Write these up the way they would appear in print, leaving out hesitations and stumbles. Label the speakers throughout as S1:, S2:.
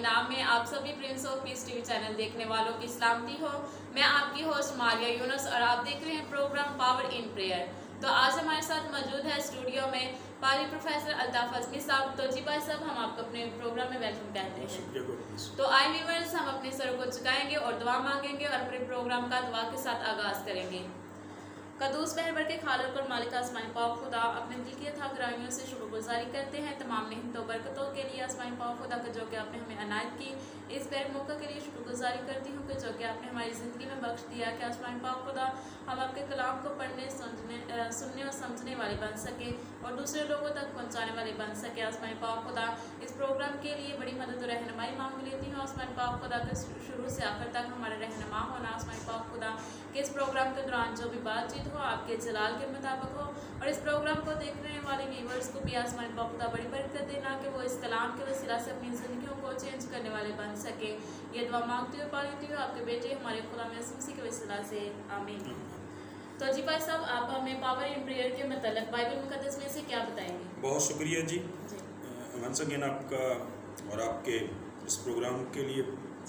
S1: नाम में आप सभी Prince of Peace TV channel देखने वालों की सलामती हो। मैं आपकी होस्ट मारिया यूनुस और आप देख रहे हैं प्रोग्राम पावर इन प्रेयर। तो आज हमारे साथ मौजूद है स्टूडियो में पारी प्रोफेसर अल्ताफ अजमी साहब। तो जी भाई साहब, हम आपको अपने प्रोग्राम में वेलकम कहते हैं। तो आई व्यूअर्स, हम अपने सरों को झुकाएंगे और दुआ मांगेंगे और अपने प्रोग्राम का दुआ के साथ आगाज करेंगे। कदूस बहबर के खालक और मालिक आसमानी पाक खुदा अपने दिल की अथाह गहराइयों से शुक्रगुजारी करते हैं तमाम नेमतों बरकतों के लिए आसमानी पाक खुदा का जो कि आपने हमें अनायत की। इस बैक मौका के लिए शुक्रगुजारी करती हूँ कि जो कि आपने हमारी ज़िंदगी में बख्श दिया कि आसमानी पाक खुदा हम आपके कलाम को पढ़ने सुनने और समझने वाले बन सके और दूसरे लोगों तक पहुँचाने वाले बन सके। आसमानी पाक खुदा इस प्रोग्राम के लिए बड़ी मदद और रहनुमाई मांग लेती हूँ। आसमानी पाक खुदा के शुरू से आखिर तक हमारे रहनुमा होना। आसमानी पाक खुदा कि इस प्रोग्राम के दौरान जो भी बातचीत हो आपके जलाल के मुताबिक हो और इस प्रोग्राम को देखने वाले व्यूवर्स को भी आसमानी पाक खुदा बड़ी बरकत देना कि वो इस कलाम के वसीला से अपनी ज़िंदगियों को चेंज करने वाले बन सके। ये दुआ मांगती हुई पालती हुई आपके बेटे हमारे खुदा मसीह के वसीला से आमीन। तो जी भाई साहब, आप हमें पावर इन प्रेयर के मतलब बाइबल मुकद्दस में से क्या बताएंगे?
S2: बहुत शुक्रिया जी। वंस अगेन आपका और आपके इस प्रोग्राम के लिए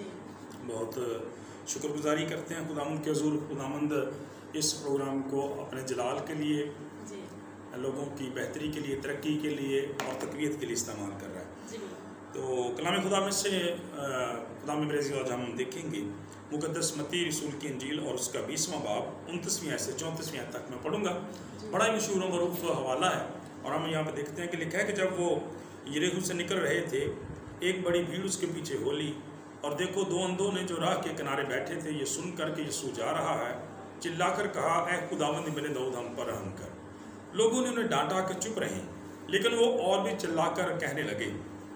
S2: बहुत शुक्रगुजारी करते हैं। खुदामंद के हुज़ूर खुदामंद इस प्रोग्राम को अपने जलाल के लिए, लोगों की बेहतरी के लिए, तरक्की के लिए और तक़वियत के लिए इस्तेमाल कर रहा है। तो कलाम खुदा में से खुदा में मेरे आज हम देखेंगे मुक़द्दस मत्ती रसूल की इंजील और उसका 20वां बाब 29वीं आयत से 34वीं आयत तक मैं पढ़ूंगा। बड़ा ही मशहूर मरूफ हवाला है और हम यहाँ पे देखते हैं कि लिखा है कि जब वो यरीहो से निकल रहे थे, एक बड़ी भीड़ उसके पीछे हो ली और देखो दो अंधों ने जो राह के किनारे बैठे थे ये सुन कर के यीशु जा रहा है, चिल्लाकर कहा, ऐ खुदावंद इब्ने दाऊद हम पर रहम कर। लोगों ने उन्हें डांटा कि चुप रहें, लेकिन वो और भी चिल्लाकर कहने लगे,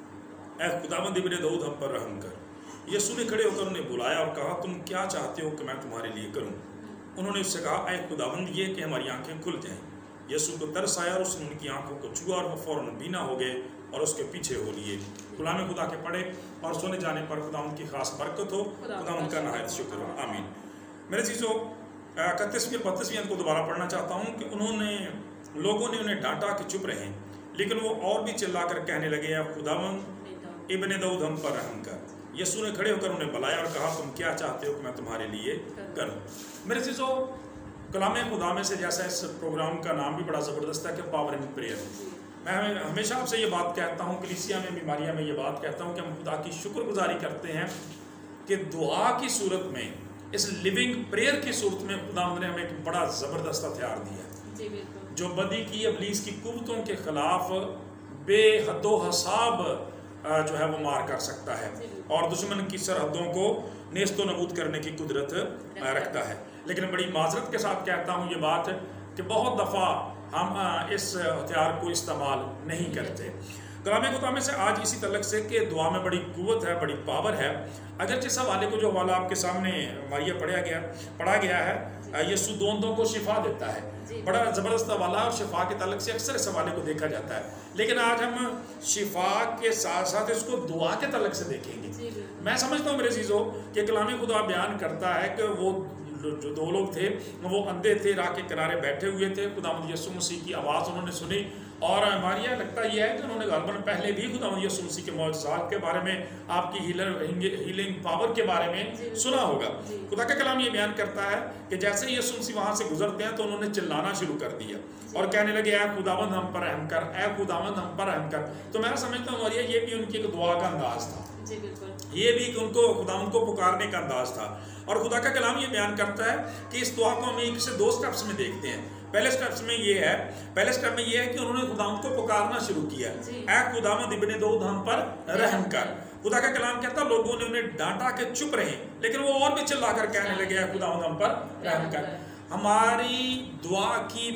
S2: ऐ खुदावंद इब्ने दाऊद हम पर रहम कर। यीशु ने खड़े होकर उन्हें बुलाया और कहा, तुम क्या चाहते हो कि मैं तुम्हारे लिए करूं? उन्होंने उससे कहा, ऐ खुदावंद ये कि हमारी आंखें खुल जाएं। यीशु को तरस आया और उसने उनकी आंखों को छुआ और वो फौरन बीना हो गए और उसके पीछे हो लिए। गुलाम खुदा के पढ़े और सोने जाने पर खुदा उनकी खास बरकत हो। खुदा उनका नहायत शुक्र हो, आमीन। मेरे चीज़ों 31वीं और 32वीं को दोबारा पढ़ना चाहता हूँ कि लोगों ने उन्हें डांटा कि चुप रहें, लेकिन वो और भी चिल्लाकर कहने लगे, या खुदावंद इब्ने दाऊद हम पर रहम कर। यीशु ने खड़े होकर उन्हें बुलाया और कहा, तुम क्या चाहते हो कि मैं तुम्हारे लिए करूं? मेरे चीज़ों कलाम खुदा में से, जैसा इस प्रोग्राम का नाम भी बड़ा ज़बरदस्त है कि पावर इन प्रेयर। मैं हमेशा आपसे ये बात कहता हूँ, कलीसिया में, बीमारियाँ में ये बात कहता हूँ कि हम खुदा की शुक्रगुजारी करते हैं कि दुआ की सूरत में, इस लिविंग प्रेयर की सूरत में खुदा ने हमें एक बड़ा ज़बरदस्त हथियार दिया जो बदी की इब्लीस की कुव्वतों के खिलाफ बेहदो हसाब जो है वो मार कर सकता है और दुश्मन की सरहदों को नेस्तो नबूद करने की कुदरत रखता है। लेकिन बड़ी माजरत के साथ कहता हूँ ये बात कि बहुत दफ़ा हम इस हथियार को इस्तेमाल नहीं करते। कलाम खुदा में से आज इसी तलक से कि दुआ में बड़ी कुव्वत है, बड़ी पावर है। अगर जिस हवाले को जो हवाला आपके सामने मारिया पढ़ा गया है, यीशु दो अंधों को शिफा देता है। बड़ा ज़बरदस्त हवाला और शिफा के तलक से अक्सर इस हवाले को देखा जाता है, लेकिन आज हम शिफा के साथ साथ इसको दुआ के तलक से देखेंगे। मैं समझता हूँ मेरे चीज़ों कि कलाम खुदा बयान करता है कि वो जो दो लोग थे वो अंधे थे, राह के किनारे बैठे हुए थे। खुदावंद यीशु मसीह की आवाज़ उन्होंने सुनी और मारिया लगता यह है कि उन्होंने गलबन पहले भी खुदावंद यीशु मसीह के मौजज़ात के बारे में, आपकी हीलिंग पावर के बारे में सुना होगा। खुदा का कलाम ये बयान करता है कि जैसे यीशु मसीह वहाँ से गुजरते हैं तो उन्होंने चिल्लाना शुरू कर दिया और कहने लगे, ऐ खुदावंद हम पर रहम कर, ऐ खुदावंद हम पर रहम कर। तो मैं समझता हूँ मारिया ये भी उनकी एक दुआ का अंदाज था, ये भी उनको खुदावंद को पुकारने का अंदाज था। और खुदा का कलाम ये बयान करता है कि इस दुआ को हम एक से दो स्टेप्स में देखते हैं। पहले स्टेप में ये है कि उन्होंने खुदावंद को पुकारना शुरू किया, ऐ खुदावंद इब्ने दाऊद हम पर रहम कर। खुदा का कलाम कहता है लोगों ने उन्हें डांटा के चुप रहे, लेकिन वो और भी चिल्लाकर कहने लगे, ऐ खुदावंद हम पर रहम कर। हमारी दुआ की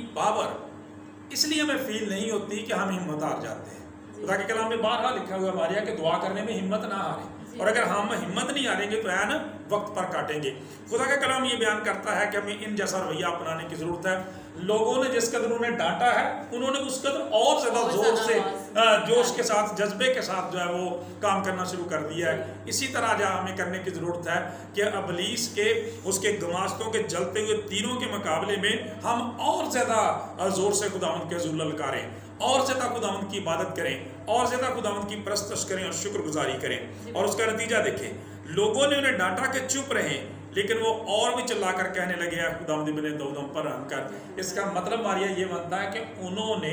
S2: पावर इसलिए हमें फील नहीं होती कि हम हिम्मत हार जाते हैं। खुदा के कलाम में बारहा लिखा हुआ मारिया कि दुआ करने में हिम्मत ना हारें, और अगर हम हिम्मत नहीं हारेंगे तो है ना वक्त पर काटेंगे। खुदा का कलाम ये बयान करता है कि हमें इन जैसा रवैया अपनाने की जरूरत है। लोगों ने जिस कदर उन्हें डांटा है, उन्होंने उस कदर और ज्यादा जोर से, जोश के साथ, जज्बे के साथ जो है वो काम करना शुरू कर दिया है। इसी तरह जो हमें करने की जरूरत है कि इब्लीस के, उसके गमास्तों के जलते हुए तीरों के मुकाबले में हम और ज्यादा जोर से खुदावंद के हुज़ूर ललकारें और ज़्यादा खुदावंद की इबादत करें, और ज़्यादा खुदावंद की परस्तश करें और शुक्रगुजारी करें। और उसका नतीजा देखें, लोगों ने उन्हें डांटा के चुप रहे, लेकिन वो और भी चिल्लाकर कहने लगे खुदावंद इब्ने दाऊद हम पर रहम कर। इसका मतलब मारिया ये बनता है कि उन्होंने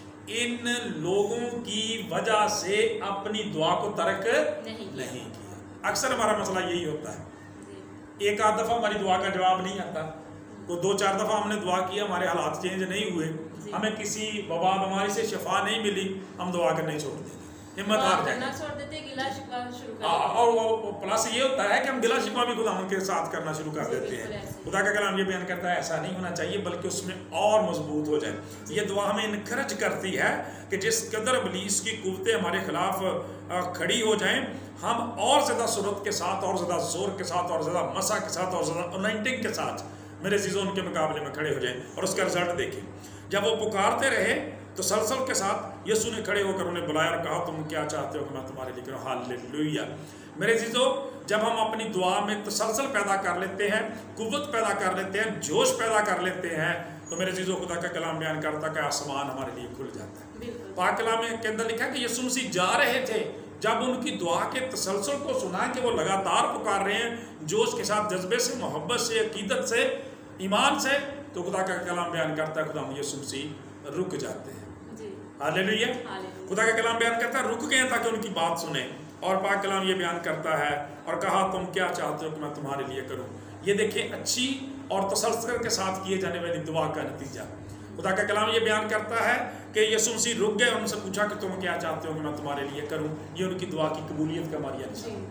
S2: इन लोगों की वजह से अपनी दुआ को तर्क नहीं किया। अक्सर हमारा मसला यही होता है, एक आध दफ़ा हमारी दुआ का जवाब नहीं आता, तो 2-4 दफ़ा हमने दुआ किया, हमारे हालात चेंज नहीं हुए, हमें किसी वबा बीमारी से शिफा नहीं मिली, हम दुआ करना ही छोड़ देंगे, हिम्मत हार जाएंगे। और वो प्लस ये होता है कि हम गिला शिकवा भी खुदा के साथ करना शुरू कर देते हैं। खुदा का कलाम ये बयान करता है ऐसा नहीं होना चाहिए, बल्कि उसमें और मजबूत हो जाए। ये दुआ हमें इनकरेज करती है कि जिस कदर इब्लीस की कुव्वतें हमारे खिलाफ खड़ी हो जाएं, हम और ज़्यादा सूरत के साथ, और ज़्यादा जोर के साथ, और ज़्यादा मसा के साथ, और ज़्यादा अनॉइंटिंग के साथ मेरे चीज़ों उनके मुकाबले में खड़े हो जाएं। और उसका रिजल्ट देखें, जब वो पुकारते रहे तो सलसल के साथ यीशु ने खड़े होकर उन्हें बुलाया और कहा तुम क्या चाहते हो कि मैं तुम्हारे लिए करूं। हालेलुया। मेरे चीज़ों, जब हम अपनी दुआ में तसलसल पैदा कर लेते हैं, कुव्वत पैदा कर लेते हैं, जोश पैदा कर लेते हैं, तो मेरे चीज़ों खुदा का कलाम बयान करता है कि आसमान हमारे लिए खुल जाता है। पाक कलाम के अंदर लिखा है कि यीशु मसीह जा रहे थे, जब उनकी दुआ के तसलसल को सुना कि वो लगातार पुकार रहे हैं जोश के साथ, जज्बे से, मोहब्बत से, अकीदत से, ईमान से, तो खुदा का कलाम बयान करता है खुदा यीशु मसीह रुक जाते हैं। हालेलुया। खुदा का कलाम बयान करता है रुक गए ताकि उनकी बात सुने। और पाक कलाम ये बयान करता है और कहा तुम क्या चाहते हो कि मैं तुम्हारे लिए करूं। ये देखिए अच्छी और तसल्सल के साथ किए जाने वाली दुआ का नतीजा। खुदा का कलाम ये बयान करता है कि यीशु मसीह रुक गए, उनसे पूछा कि तुम क्या चाहते हो कि मैं तुम्हारे लिए करूं। ये उनकी दुआ की कबूलियत का मारिया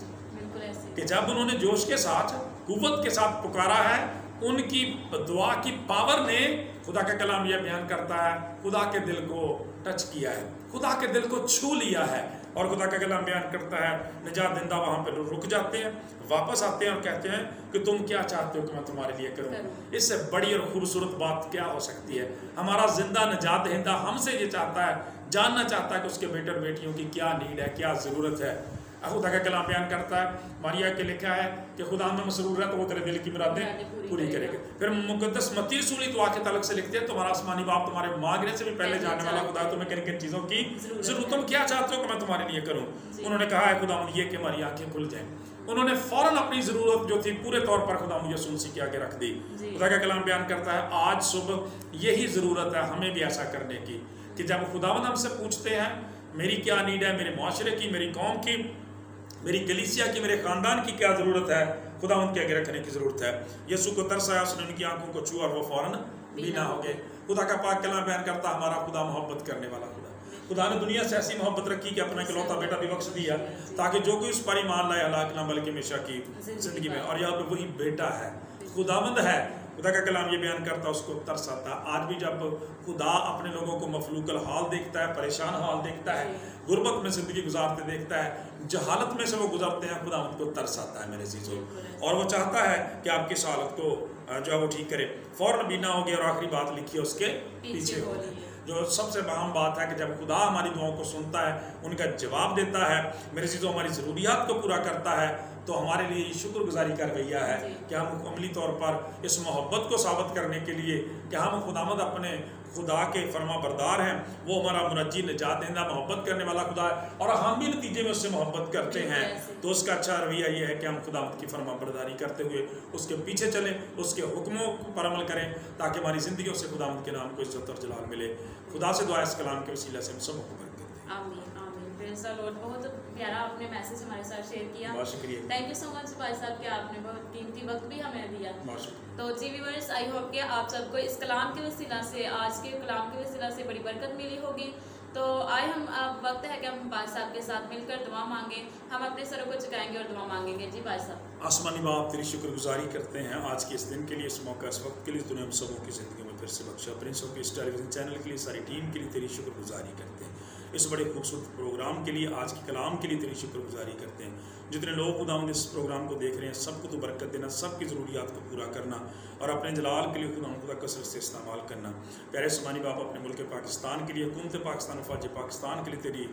S2: निशान कि जब उन्होंने जोश के साथ, कुव्वत के साथ पुकारा है, उनकी दुआ की पावर ने, खुदा का कलाम यह बयान करता है, खुदा के दिल को टच किया है, खुदा के दिल को छू लिया है। और खुदा का कलाम बयान करता है निजात दिंदा वहाँ पर रुक जाते हैं, वापस आते हैं और कहते हैं कि तुम क्या चाहते हो कि मैं तुम्हारे लिए करूँ। इससे बड़ी और खूबसूरत बात क्या हो सकती है। हमारा जिंदा निजात दिंदा हमसे ये चाहता है, जानना चाहता है कि उसके बेटे और बेटियों की क्या नीड है, क्या ज़रूरत है। खुदा का कलाम बयान करता है, मारिया के लिखा है कि खुदा में मसरूर है तो वो तेरे दिल की मुरादें पूरी करेगा। फिर मुकद्दस मत्ती रसूली दुआ के ताल्लुक से लिखते हैं तुम्हारा आसमानी बाप तुम्हारे मांगने से भी पहले जानने वाला खुदा तुम्हें किन किन चीज़ों की जरूरत, तुम क्या चाहते हो कि मैं तुम्हारे लिए करूँ। उन्होंने कहा है खुदा ये कि हमारी आंखें खुल जाएं। उन्होंने फौरन अपनी ज़रूरत जो थी पूरे तौर पर खुदा यीशु मसीह के आगे रख दी। खुदा का कलाम बयान करता है आज सुबह यही ज़रूरत है हमें भी ऐसा करने की कि जब खुदावंद हमसे पूछते हैं मेरी क्या नीड है, मेरे माशरे की, मेरी कौम की, मेरी कलीसिया की, मेरे ख़ानदान की क्या ज़रूरत है, खुदावंद के आगे रखने की ज़रूरत है। यीशु को तरस आया, उसने उनकी आंखों को छुआ और वो फौरन बीना हो गए। खुदा का पाक कलाम बयान करता हमारा खुदा मोहब्बत करने वाला खुदा ने दुनिया से ऐसी मोहब्बत रखी कि अपना इकलौता बेटा भी बख्श दिया ताकि जो कोई उस पर ईमान लाए हलाक ना बल्कि हमेशा की जिंदगी में। और यहाँ पे वही बेटा है, खुदावंद है। खुदा का कलाम ये बयान करता उसको तरस आता है। आज भी जब खुदा अपने लोगों को मफलूकल हाल देखता है, परेशान हाल देखता है, गुर्बत में ज़िंदगी गुजारते देखता है, जहालत में से वो गुजरते हैं, खुदा उनको तरस आता है मेरे चीज़ों। और वो चाहता है कि आपकी इस हालत को जो है वो ठीक करे। फ़ौरन बीना हो गया और आखिरी बात लिखी है उसके पीछे हो गई। जो सबसे अहम बात है कि जब खुदा हमारी दुआओं को सुनता है, उनका जवाब देता है, मेरे चीज़ों हमारी ज़रूरियात को पूरा करता है, तो हमारे लिए शुक्रगुजारी का रवैया है कि हम अमली तौर पर इस मोहब्बत को साबित करने के लिए कि हम खुदामद अपने खुदा के फरमा बरदार हैं, वो हमारा मुनज्जी निजात देना मोहब्बत करने वाला खुदा है और हम भी नतीजे में उससे मोहब्बत करते हैं। तो उसका अच्छा रवैया ये है कि हम खुदामद की फरमा बरदारी करते हुए उसके पीछे चलें, उसके हुक्मों पर अमल करें ताकि हमारी ज़िंदगियों से खुदामद के नाम को इज्जत और जलाल मिले। खुदा से दुआ इस कलाम के वसीला से हम सब को बरकत दें।
S1: आमीन आमीन। Praise the Lord. बहुत प्यारा आपने मैसेज हमारे साथ शेयर किया।
S2: बहुत शुक्रिया।
S1: थैंक यू सो मच भाई साहब कि आपने बहुत कीमती वक्त भी हमें दिया। तो जी व्यूअर्स, आई होप कि आप सबको इस कलाम के वसीला से, आज के कलाम के वसीला से बड़ी बरकत मिली होगी। तो आए हम अब वक्त है कि हम भाई साहब के साथ मिलकर दुआ मांगें। हम अपने सरों को झुकाएंगे और दुआ मांगेंगे। जी भाई साहब।
S2: आसमानी बाप तेरी शुक्रगुजारी करते हैं आज के इस दिन के लिए, इस मौका, इस वक्त के लिए तूने हम सबों की ज़िंदगी में फिर से बख्शा। Prince of Peace television channel के लिए, सारी टीम के लिए तेरी शुक्रगुजारी करते हैं। इस बड़े खूबसूरत प्रोग्राम के लिए, आज के कलाम के लिए तेरी शुक्रगुजारी करते हैं। जितने लोग खुदावंद इस प्रोग्राम को देख रहे हैं सबको तो बरकत देना, सबकी ज़रूरियात को पूरा करना और अपने जलाल के लिए खुदा कसरत से इस्तेमाल करना। प्यारे आसमानी बाप अपने मुल्क पाकिस्तान के लिए, हुकूमत पाकिस्तान, फ़ौज पाकिस्तान के लिए तेरी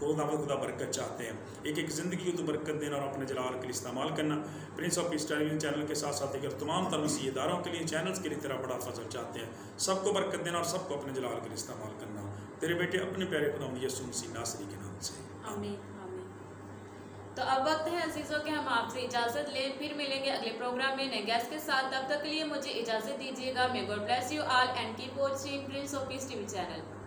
S2: खुदा बरकत चाहते हैं। एक एक ज़िंदगी को तो बरकत देना और अपने जलाल के लिए इस्तेमाल करना। Prince of Peace television channel के साथ साथ अगर तमाम तरह इदारों के लिए चैनल्स के लिए तेरा बड़ा फजल चाहते हैं। सबको बरकत देना और सबको अपने जलाल के लिए इस्तेमाल करना। तेरे बेटे अपने प्यारे खुदा यीशु मसीह नासरी के नाम से
S1: आमीन आमीन। तो अब वक्त है अजीज़ों के हम आपसे इजाज़त लें, फिर मिलेंगे अगले प्रोग्राम में नए गेस्ट के साथ। तब तक के लिए मुझे इजाज़त दीजिएगा। May God bless you all and keep watching Prince of Peace TV channel.